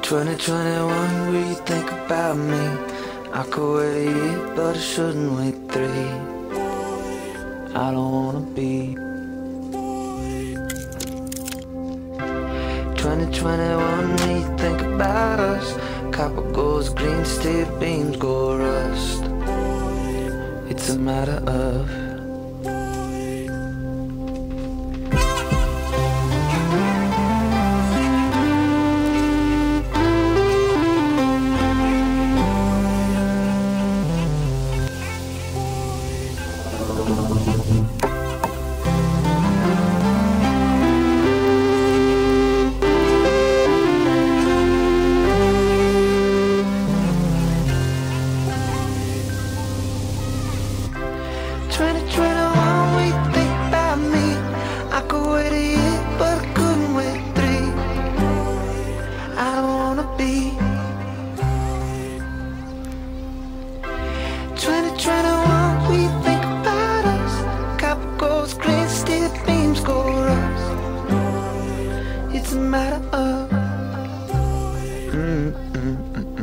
2021, will you think about me? I could wait a year, but I shouldn't wait 3. I don't wanna be 2021, will you think about us? Copper goes green, steel beams go rust. It's a matter of it's a matter of